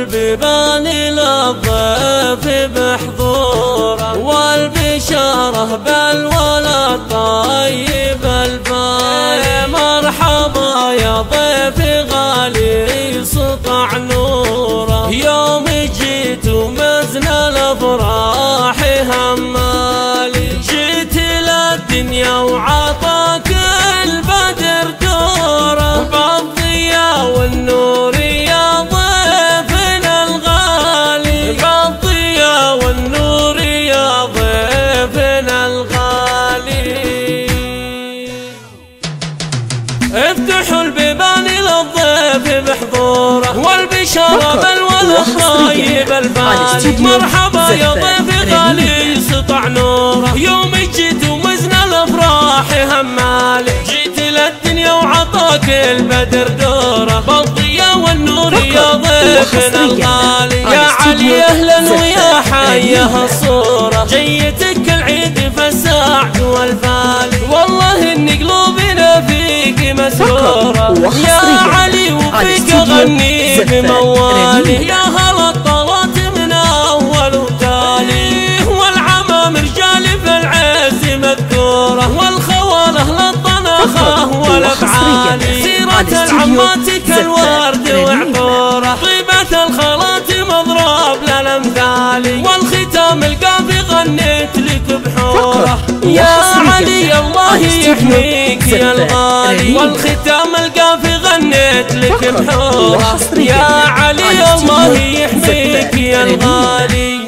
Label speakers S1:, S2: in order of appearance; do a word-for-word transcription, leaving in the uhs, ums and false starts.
S1: البيبان للضيف بحضوره، والبشارة بالولد طيب البال. مرحبا يا ضيف غالي سطع نوره، يوم جيت ومزن الافراح همالي. جيت للدنيا وعطاك البدر دوره، بالضياء والنور يا ضيفنا الغالي. بالضياء والنور يا ضيفنا الغالي. افتحوا البيبان للضيف بحضوره، والبشارة بالولد طيب البال. مرحبا يا ضيف غالي سطع نوره، يوم جيت ومزن الافراح همالي. جيت للدنيا وعطاك البدر دوره، بالضياء والنور يا ضيفنا الغالي. يا علي اهلا ويا حيه الصوره، جيتك العيد فالسعد والفالي. والله ان قلوبنا فيك مسرورة يا علي، وفيك غني بموالي. يا هلا الطلات من اول وتالي، والعمام رجال في العز مذكوره، والخواله للطنخه والافعالي. سيرة العمات كالورد وعطوره، طيبة الخالات مضروب للامثال. والختام القافي غنيت لك بحوره، يا علي الله يحميك يا الغالي. والختام القافي غنيت لك بحوره، يا علي الله يحميك يا الغالي.